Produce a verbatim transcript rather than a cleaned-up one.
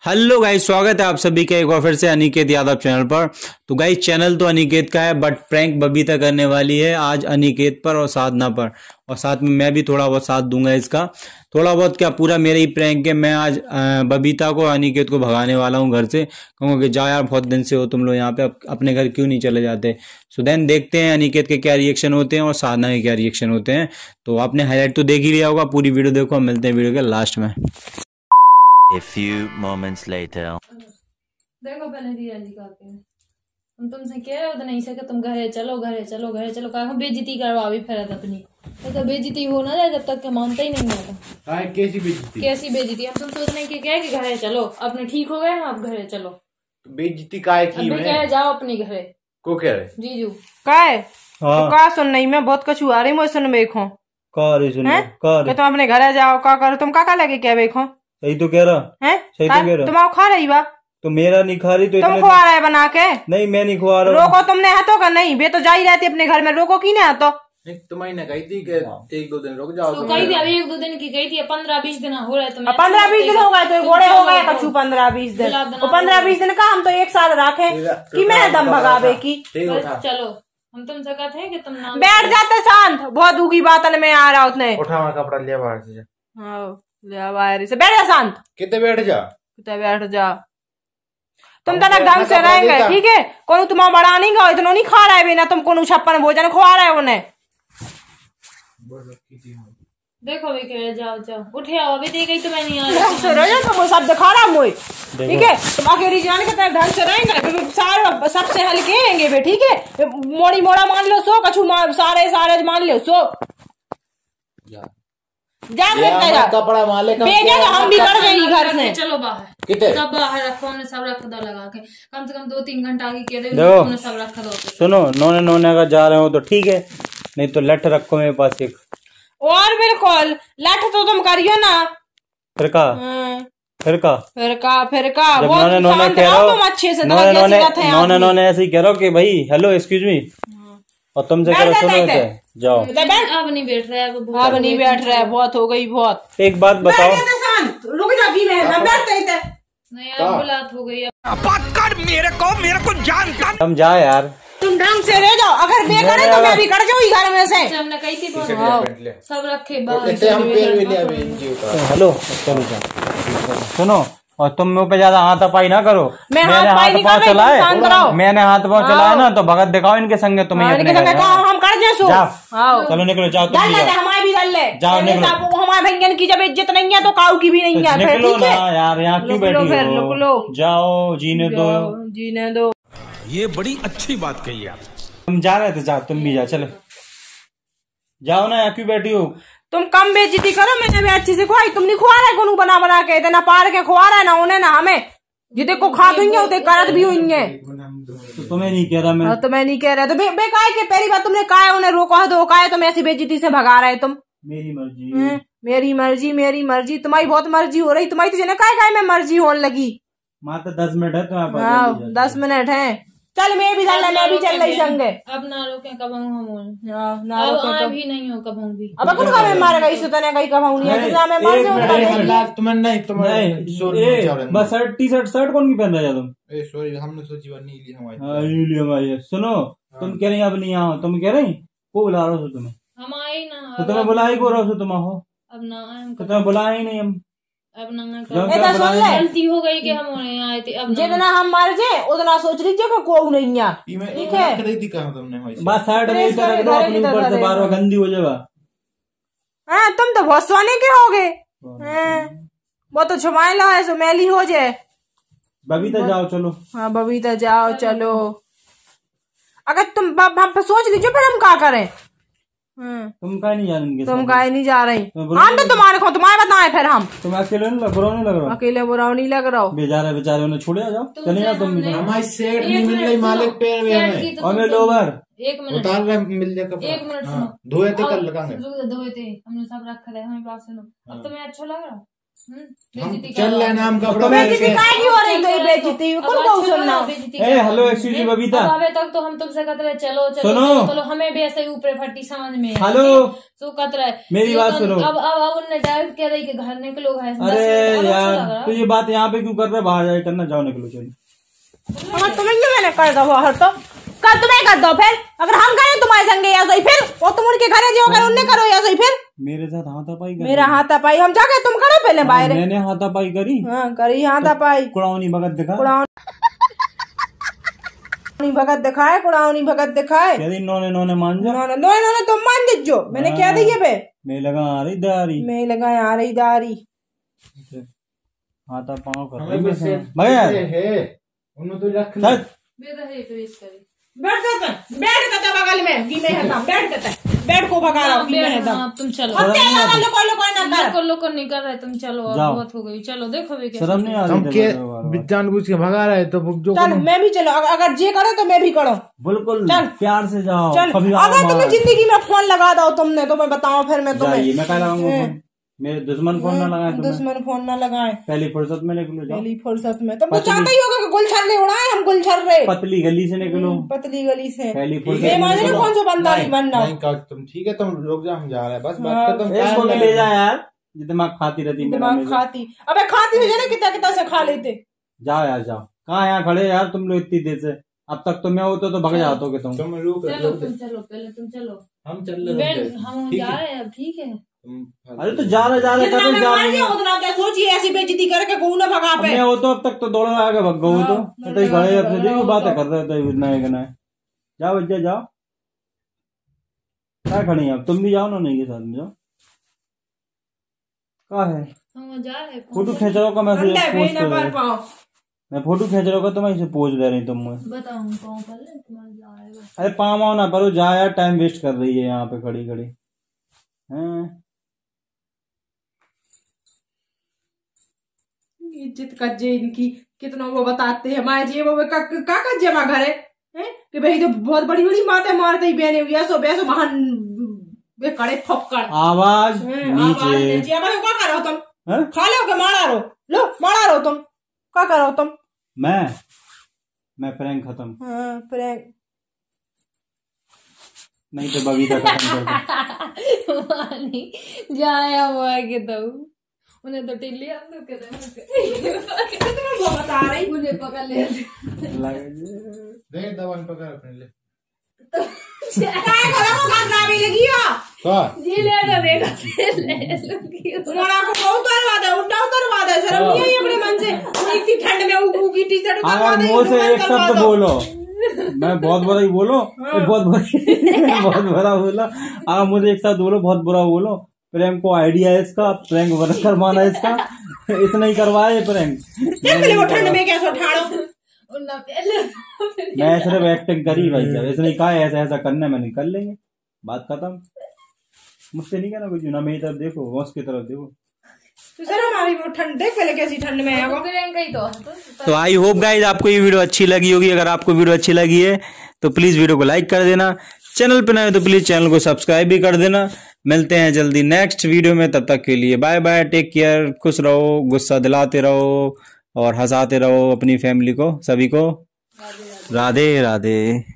Hello guys, स्वागत है आप सभी का एक बार फिर से अनिकेत यादव चैनल पर। तो गाइस, चैनल तो अनिकेत का है बट प्रैंक बबीता करने वाली है आज अनिकेत पर और साधना पर, और साथ में मैं भी थोड़ा बहुत साथ दूंगा इसका। थोड़ा बहुत क्या, पूरा मेरा ही प्रैंक है। मैं आज बबीता को अनिकेत को भगाने वाला हूँ घर से। कहूँगा कि जा यार, बहुत दिन से हो तुम लोग यहाँ पे, अपने घर क्यों नहीं चले जाते। सो देन देखते हैं अनिकेत के क्या रिएक्शन होते हैं और साधना के क्या रिएक्शन होते हैं। तो आपने हाईलाइट तो देख ही लिया होगा, पूरी वीडियो देखो। हम मिलते हैं वीडियो के लास्ट में। A few moments later. देखो पहले रिया जी का के हम तुमसे कह रहे हो तो नहीं सके, तुम घरे चलो घरे चलो घरे चलो, कहा बेइज्जती करवा भी फिर अपनी। तो बेइज्जती हो ना जाए जब तक के मानता ही नहीं आता। हां, कैसी बेइज्जती कैसी बेइज्जती? हम तुम सोच रहे कि क्या है कि घरे चलो, अपने ठीक हो गए, आप घरे चलो। तो बेइज्जती काहे की मैं कह जाओ अपने घरे को कह रहे जीजू काहे हाँ। तो का सुन नहीं, मैं बहुत कछु आ रही मुझे सुन बेखो का रे सुन का रे, तुम अपने घरे जाओ का करो, तुम का का लगे क्या बेखो सही तो कह रहा है, सही तो कह रहा। तुम आओ खा रही बा, तो मेरा नहीं खा रही तो तुम इतने खुआ रहे बना के। नहीं, मैं नहीं खुआ रहा। रोको तुमने हाथों का नहीं, बे तो जा ही रहती अपने घर में, रोको की नहीं हाथों। नहीं, तुम्हारी ना कही थी कि एक दो दिन रुक जाओ। तो कही थी अभी एक दो दिन की कही थी, पंद्रह बीस दिन हो रहे तो पंद्रह बीस दिन हो गए तो घोड़े हो गए कछु पंद्रह बीस दिन, तो पंद्रह बीस दिन का हम तो एक साल रखे कि मैं दम भगावे की। चलो हम तुमसे कहते हैं कि तुम ना बैठ जाते शांत, बहुत उगी बातल में आ रहा उतने। उठा हमारा कपड़ा लिया बाहर से जा। ले बाहर से बैठ जा शांत, कितने बैठ जा कितने बैठ जा। तुम तो ना ढंग से रहेंगे ठीक है, कौन तुम बड़ा नहीं गो, इतना नहीं खा रहा है बिना, तुम कौन छप्पन भोजन खुआ रहे हो उन्हें। देखो भी कह जाओ जाओ उठे आओ, अभी देख गई तो मैं नहीं आ रही। तुम सब दिखा रहा मुझे ठीक है, तुम अकेली जाने के ढंग से रहेंगे, सारे सबसे हल्के रहेंगे बे ठीक है। मोड़ी मोड़ा मान लो सो, कछु सारे सारे मान लो सो, जा जा कपड़ा माले का हम भी कर गई घर से। चलो बाहर, कितने सब बाहर रखो, हमने सब रख दो लगा के, कम से कम दो तीन घंटा आगे कह दे हमने सब रख दो। सुनो, नोने नोने अगर जा रहे हो तो ठीक है, नहीं तो लठ रखो मेरे पास एक। और बिल्कुल लठ तो तुम करियो ना, फिर का फिर का फिर का फिर का नोने नोने कह रहे हो, तुम अच्छे से नोने नोने नोने नोने ऐसे ही कह रहे हो कि भाई हेलो एक्सक्यूज मी, और तुमसे कह रहे सुनो जाओ। अब नहीं बैठ रहा है, अब नहीं बैठ रहा है, बहुत हो गई बहुत। एक बात बताओ, रुक जा भी बैठते नहीं यार, बुलात हो गई बात कर मेरे को मेरे को जानता। हम जा यार, तुम ढंग से रह जाओ, अगर मैं करे तो मैं भी कर जाऊँ घर में से। हमने कही थी सब रखे हेलो चलो जा। सुनो, और तुम मुँह पे ज्यादा हाथ पाई ना करो। मैं मैंने हाथ पाँव चलाए मैंने हाथ पाँव चलाए ना, तो भगत दिखाओ इनके संगे तुम्हें। हम कर दे सो, चलो निकलो, जाओ तुम भी जाओ। हमारे भी ले जाओ निकलो, हमारे भैया की जब इज्जत नहीं है तो काऊ की भी नहीं है। निकलो ना यार, यहाँ क्यों बैठी हो, जाओ जीने दो जीने दो। ये बड़ी अच्छी बात कही आप। तुम जा रहे थे, जाओ तुम भी जाओ, चलो जाओ ना, यहाँ क्यों बैठी हो। तुम कम बेइज्जती करो, मैंने भी अच्छी से खुआई, तुम नहीं खुआ रहे को बना बना के, इतना पार के खुआ रहा है ना उन्हें ना हमें, जितने को खा दूंगे उतने करत भी हुई है। तो तुम्हें नहीं कह रहा मैं, तो मैं नहीं कह रहा तो बेकार के पहली बार तुमने कहा उन्हें रोका दो, कहा तुम ऐसी बेइज्जती से भगा रहे तुम। मेरी मर्जी मेरी मर्जी मेरी मर्जी, तुम्हारी बहुत मर्जी हो रही, तुम्हारी तो काय काय में मर्जी होने लगी। मात्र दस मिनट है तुम्हारे हाँ दस मिनट है, चल मैं भी चल मैं भी चल रही संगे। अब ना रोके कब हम ना रोके भी नहीं हो कब भी। अब कौन का मैं मार गई सुतने कहीं कब हूं नहीं है, मैं मर जाऊंगा। तुम्हें नहीं तुम्हें बस शर्ट टी शर्ट शर्ट कौन की पहन रहा है तुम। ए सॉरी, हमने सोची वो नहीं ली हमारी। हां ये ली हमारी। सुनो, तुम कह रही अब नहीं आओ, तुम कह रही को बुला रहा हो तुम्हें, हम आए ना तो तुम्हें बुला ही को रहा हो तुम हो, अब ना आए तो तुम्हें बुलाया ही नहीं हम। अब ना गलती हो गई कि हम आए थे, अब जितना हम मर जाए उतना सोच लीजिए कि को नहीं है ठीक है। बस शर्ट में इधर रख दो अपने ऊपर से, बार बार गंदी हो जाएगा। हाँ तुम तो बहुत सोने के हो गए, वो तो छुपाए लो है सो मैली हो जाए। बबीता जाओ चलो। हाँ बबीता जाओ चलो, अगर तुम हम सोच लीजिए फिर हम क्या करें। तुम का नहीं जा रही, तुम का नहीं जा रही, हम तो तुम्हारे को तुम्हारे बताए फिर हम। तुम अकेले बुरा नहीं लग रहा, अकेले बुरा नहीं लग रहा, बेचारे बेचारे उन्हें छोड़े जाओ, चले जाओ तुम भी। हमारी सेट नहीं मिल रही, मालिक पैर में हमें और मैं लोवर एक मिनट उतार रहे मिल जाए कपड़ा। एक मिनट धोए थे कल लगाएंगे, धोए थे हमने सब रखा है हमें पास। सुनो अब तुम्हें अच्छा लग रहा, चल ले नाम का बेइज्जती काहे की हो रही? तो ये बेइज्जती कौन को सुनना? ए हेलो एक्सक्यूज मी बबीता, अबे तक तो हम तुमसे कहते रहे चलो चलो सुनो। चलो, चलो हमें भी ऐसे ही ऊपर फट्टी समझ में हेलो तो कहते रहे मेरी बात सुनो। अब अब अब उनने डायरेक्ट कह रही कि घर निकलो है। अरे यार तो ये बात यहाँ पे क्यों कर रहे? बाहर जाए करना, जाओ निकलो चलो। अगर तुम्हें क्यों मैंने कर दो बाहर तो कर तुम्हें कर दो फिर। अगर हम करें तुम्हारे संगे या सही फिर और तुम उनके घरे जो करो उनने करो या सही फिर। मेरे साथ हाथापाई कर मेरा हाथापाई हम जाके तुम करो पहले बाहर। मैंने हाथापाई करी। हाँ करी हाथापाई। कुड़ावनी भगत दिखा, कुड़ावनी भगत दिखाए, कुड़ावनी भगत दिखाए। कह दी नौने नौने मान जा। नौने नौने नौने तुम मान दीजो, मैंने क्या दी है बे? मैं लगा आ रही दारी, मैं लगा आ रही दारी। हाथा पाँव कर हमें बस भैया है उन्होंने तो रख लिया। बैठ जाता बैठ जाता बगल में की में है था बैठ जाता बैठ को भगा रहा की में है था। तुम चलो अब क्या लगा लोको लोको ना कर लोको लोको नहीं कर रहे तुम चलो। अब बहुत हो गई, चलो देखो भी कैसे शर्म नहीं आ हम रही? के जानबूझ के भगा रहे तो जो चल मैं भी चलो। अगर अगर जे करो तो मैं भी करूं। बिल्कुल चल। प्यार से जाओ। चल अगर तुम्हें जिंदगी में फोन लगा दो तुमने तो मैं बताऊं फिर मैं तुम्हें। मैं क्या लगाऊंगा? मेरे दुश्मन फोन ना लगाए, दुश्मन फोन ना लगाए। पहली फुर्सत में निकलो, जाओ पहली फुर्सत में तुम तो चाहते ही होगा कि गुलछर्रे उड़ाए हम गुलछर्रे। पतली गली से निकलो, पतली गली से। पहली फुर्सत मैं माने ना कौन सा बंदा नहीं बनना। नहीं का तुम ठीक है, तुम रुक जा, हम जा रहे हैं बस बात कर। तुम इसको भी ले जा यार, ये दिमाग खाती रहती। दिमाग खाती अबे खाती हो जाए कितना कितना से खा लेते। जाओ यार जाओ। कहाँ यहाँ खड़े यार तुम लोग इतनी देर से? अब तक तो मैं होता तो भग जाते हो तुम। तुम रुक चलो तुम चलो पहले तुम चलो। हम चल रहे हैं, हम जा रहे हैं अब ठीक है। अरे तो जा रहे जा रहे जितना कर मैं जा मान रहे लिया उतना क्या सोचिए ऐसी बेइज्जती करके गऊ ना भगा पे। मैं हो तो अब तक तो दौड़ा आगे भग गऊ तो तो ही खड़े अब से देखो बातें कर रहे थे इतना एक ना। जाओ बच्चा जाओ, क्या खड़ी अब? तुम भी जाओ ना, नहीं के साथ में जाओ। क्या है हम जा रहे हैं। फोटो खींच रहा का मैसेज पोस्ट कर रहे पाओ मैं फोटो खींच रहा का तो मैं इसे पोज दे रही तुम। बताओ हम कौन कर ले तुम्हारे जा रहे हो। अरे पाम आओ ना पर जा यार, टाइम वेस्ट कर रही है यहाँ पे खड़ी खड़ी हैं। इज्जत कज्जे इनकी कितना वो बताते हैं हमारे जी वो का का कज्जे मा घरे हैं कि भाई तो बहुत बड़ी बड़ी माते मारते ही बहने हुई ऐसो बेसो महान वे कड़े फपकड़ आवाज नीचे। जी अब क्या करो तुम? खा लो के मारा रो लो मारा रो तुम क्या करो तुम? मैं मैं प्रैंक खत्म। हाँ प्रैंक नहीं तो बबीता खत्म कर नहीं जाया हुआ है कि तो उन्हें तो टिल्ली हम लोग के तुम्हें वो बता रही उन्हें पकड़ ले दे दवा पकड़ अपने ले। काय करो को खा भी लगी हो का जी ले ना देगा ले लूंगी तुम्हारा को बहुत करवा दे उठाओ करवा दे शर्म नहीं आई अपने मन से। इतनी ठंड में उगू की टी शर्ट करवा दे। मुंह से एक शब्द बोलो, मैं बहुत बुरा ही बोलो। बहुत बुरा बहुत बुरा बोलो। हाँ मुझे एक साथ बोलो, बहुत बुरा बोलो। प्रैंक को आइडिया है इसका, प्रैंक बना करवाना है इसका। इसने ही करवाया ये प्रैंक। वो ठंड में कैसे उठाड़ो? मैं सिर्फ एक्टिंग करी भाई साहब, इसने कहा ऐसा ऐसा करना, मैंने कर लेंगे, बात खत्म। मुझसे नहीं कहना कुछ ना, मेरी तरफ देखो, बॉस की तरफ देखो। तो सर हमारी वो ठंड देख पहले कैसी ठंड में है वो। तो आई होप गाइज आपको ये वीडियो अच्छी लगी होगी। अगर आपको वीडियो अच्छी लगी है तो प्लीज वीडियो को लाइक कर देना, चैनल पे नए तो प्लीज चैनल को सब्सक्राइब भी कर देना। मिलते हैं जल्दी नेक्स्ट वीडियो में, तब तक के लिए बाय बाय, टेक केयर, खुश रहो, गुस्सा दिलाते रहो और हंसाते रहो अपनी फैमिली को, सभी को। राधे राधे।